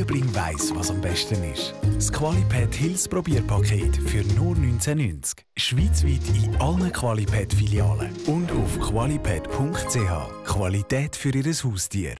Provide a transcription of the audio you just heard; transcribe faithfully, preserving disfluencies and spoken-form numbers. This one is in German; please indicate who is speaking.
Speaker 1: Liebling weiss, was am besten ist. Das Qualipet Hills Probierpaket für nur neunzehn neunzig. Schweizweit in allen Qualipet-Filialen und auf qualipet punkt c h. Qualität für Ihr Haustier.